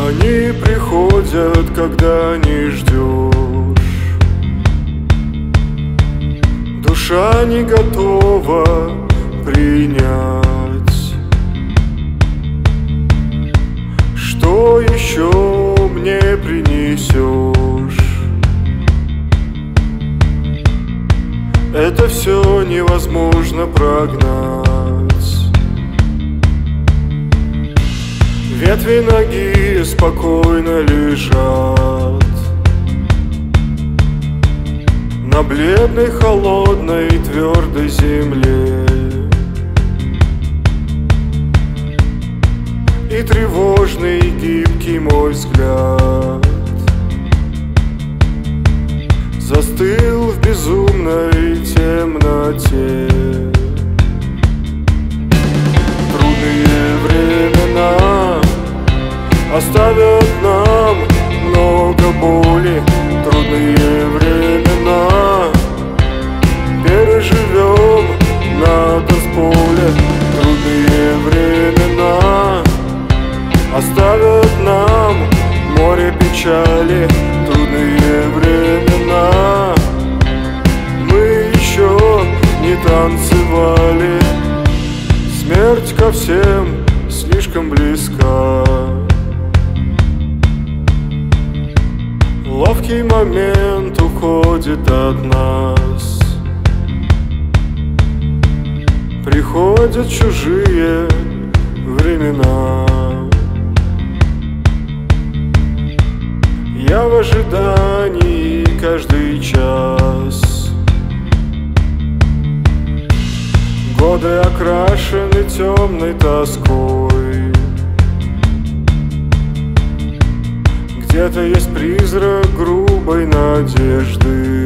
Они приходят, когда не ждешь. Душа не готова принять. Что еще мне принесешь? Это все невозможно прогнать. Ветви ноги спокойно лежат на бледной, холодной, твердой земле. И тревожный, гибкий мой взгляд застыл в безумной темноте. Трудные времена оставят нам много боли. Трудные времена переживем на танцполе. Трудные времена оставят нам море печали. Трудные времена мы еще не танцевали. Смерть ко всем слишком близка. Ловкий момент уходит от нас. Приходят чужие времена. Я в ожидании каждый час. Годы окрашены темной тоской. Где-то есть призрак грубой надежды.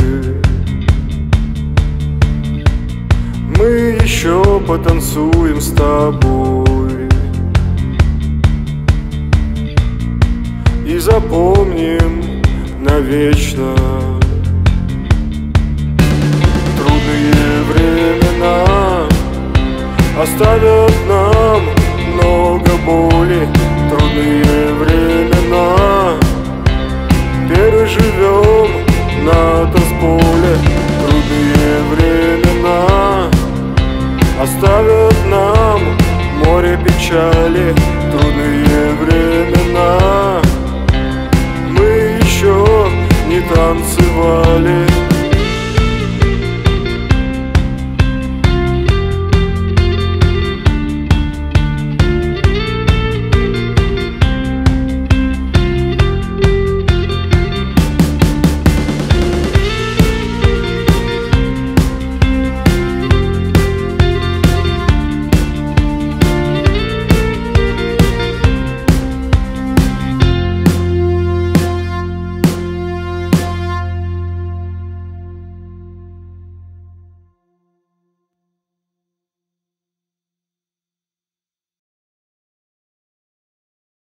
Мы еще потанцуем с тобой и запомним навечно. Трудные времена оставят нам много боли.